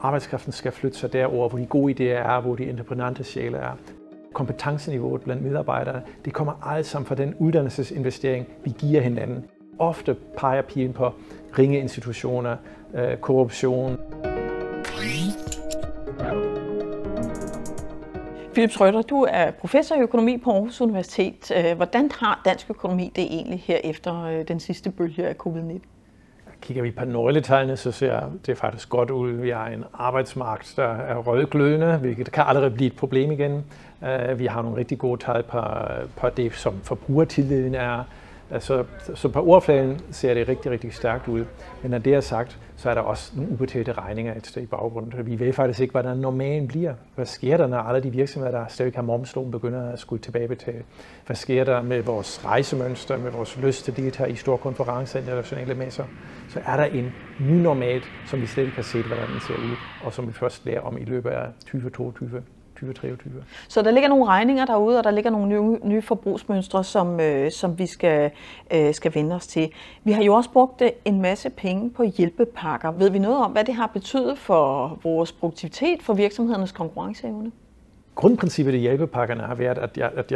arbejdskraften skal flytte sig derover, hvor de gode idéer er, hvor de entreprenante sjæle er. Kompetenceniveauet blandt medarbejdere, det kommer alt sammen fra den uddannelsesinvestering, vi giver hinanden. Ofte peger pilen på ringe institutioner, korruption. Philip Schrøder, du er professor i økonomi på Aarhus Universitet. Hvordan har dansk økonomi det egentlig her efter den sidste bølge af covid-19? Kigger vi på nøgletallene, så ser det faktisk godt ud. Vi har en arbejdsmarked, der er rødglødende, hvilket kan aldrig blive et problem igen. Vi har nogle rigtig gode tal på det, som forbrugertilliden er. Så på overfladen ser det rigtig, rigtig stærkt ud. Men når det er sagt, så er der også nogle ubetalte regninger et sted i baggrunden. Vi ved faktisk ikke, hvordan normalen bliver. Hvad sker der, når alle de virksomheder, der stadig har momslån, begynder at skulle tilbagebetale? Hvad sker der med vores rejsemønster, med vores lyst til at deltage i store konferencer, internationale messer? Så er der en ny normal, som vi slet ikke har set, hvordan den ser ud, og som vi først lærer om i løbet af 2022. 2023. Så der ligger nogle regninger derude, og der ligger nogle nye forbrugsmønstre, som vi skal vende os til. Vi har jo også brugt en masse penge på hjælpepakker. Ved vi noget om, hvad det har betydet for vores produktivitet, for virksomhedernes konkurrenceevne? Grundprincippet i hjælpepakkerne har været,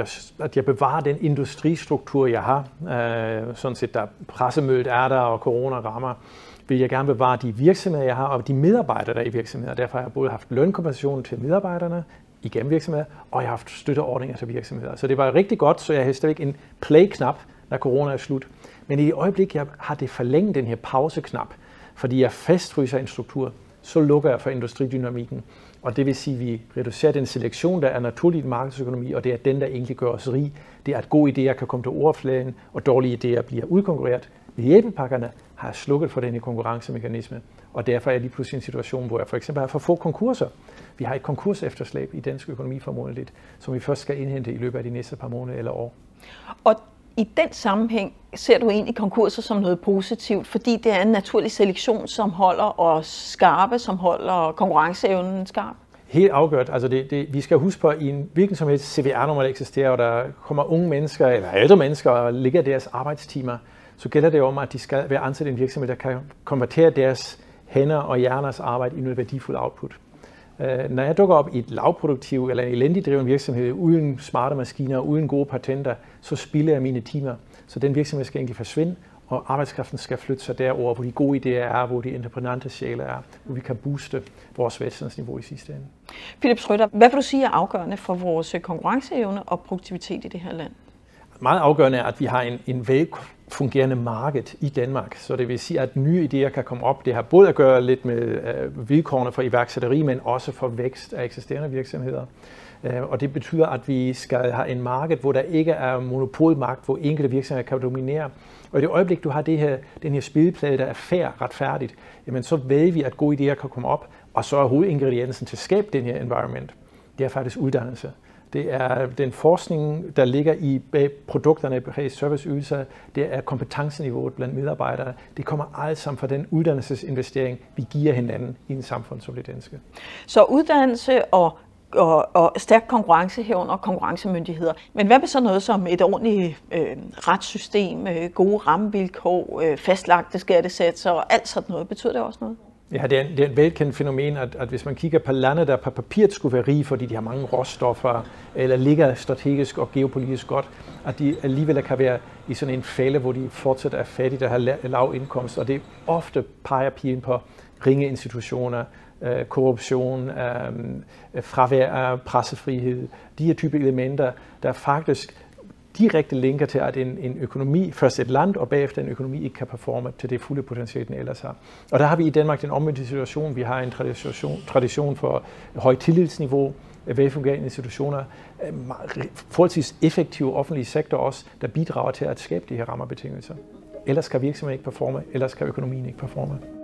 at jeg bevarer den industristruktur, jeg har. Sådan set, der pressemødet er der, og corona rammer, vil jeg gerne bevare de virksomheder, jeg har, og de medarbejdere, der er i virksomheder. Derfor har jeg både haft lønkompensation til medarbejderne igennem virksomheder, og jeg har haft støtteordninger til virksomheder. Så det var rigtig godt, så jeg havde stadigvæk en play-knap, når corona er slut. Men i det øjeblik, jeg har det forlænget den her pause-knap, fordi jeg fastfryser en struktur, så lukker jeg for industridynamikken. Og det vil sige, at vi reducerer den selektion, der er naturligt i markedsøkonomi, og det er den, der egentlig gør os rig. Det er, at gode idéer kan komme til overfladen, og dårlige idéer bliver udkonkurreret. Med hjælpepakkerne har jeg slukket for denne konkurrencemekanisme, og derfor er jeg lige pludselig i en situation, hvor jeg for eksempel har for få konkurser. Vi har et konkursefterslæb i dansk økonomi formodentligt, som vi først skal indhente i løbet af de næste par måneder eller år. Og i den sammenhæng ser du egentlig konkurser som noget positivt, fordi det er en naturlig selektion, som holder os skarpe, som holder konkurrenceevnen skarp? Helt afgjort. Altså vi skal huske på, at i en hvilken som helst CVR-nummer, der eksisterer, og der kommer unge mennesker eller ældre mennesker og ligger deres arbejdstimer, så gælder det om, at de skal være ansat i en virksomhed, der kan konvertere deres hænder og hjerners arbejde i noget værdifuld output. Når jeg dukker op i et lavproduktiv eller en elendigt drevet virksomhed uden smarte maskiner, uden gode patenter, så spilder jeg mine timer. Så den virksomhed skal egentlig forsvinde, og arbejdskraften skal flytte sig derover, hvor de gode idéer er, hvor de entreprenante sjæle er, hvor vi kan booste vores velstandsniveau i sidste ende. Philip Schrøder, hvad vil du sige er afgørende for vores konkurrenceevne og produktivitet i det her land? Meget afgørende er, at vi har en velfungerende marked i Danmark, så det vil sige, at nye idéer kan komme op. Det har både at gøre lidt med vilkårene for iværksætteri, men også for vækst af eksisterende virksomheder. Og det betyder, at vi skal have en marked, hvor der ikke er monopolmagt, hvor enkelte virksomheder kan dominere. Og i det øjeblik, du har den her spilleplade, der er fair, retfærdigt, jamen så ved vi, at gode idéer kan komme op, og så er hovedingrediensen til at skabe den her environment. Det er faktisk uddannelse. Det er den forskning, der ligger i bag produkterne, bag serviceydelser. Det er kompetenceniveauet blandt medarbejdere. Det kommer alt sammen fra den uddannelsesinvestering, vi giver hinanden i en samfund som det danske. Så uddannelse og stærk konkurrence herunder og konkurrencemyndigheder. Men hvad med så noget som et ordentligt retssystem, gode rammevilkår, fastlagte skattesatser og alt sådan noget? Betyder det også noget? Ja, det er et velkendt fænomen, at hvis man kigger på lande, der på papiret skulle være rige, fordi de har mange råstoffer, eller ligger strategisk og geopolitisk godt, at de alligevel kan være i sådan en fælde, hvor de fortsat er fattige, der har lav indkomst. Og det ofte peger pilen på ringe institutioner, korruption, fravær af pressefrihed, de her type elementer, der faktisk direkte linker til, at en økonomi, først et land, og bagefter en økonomi ikke kan performe til det fulde potentiale, den ellers har. Og der har vi i Danmark den omvendte situation. Vi har en tradition for højt tillidsniveau, velfungerende institutioner, forholdsvis effektiv offentlig sektor også, der bidrager til at skabe de her rammebetingelser. Ellers kan virksomheden ikke performe, ellers kan økonomien ikke performe.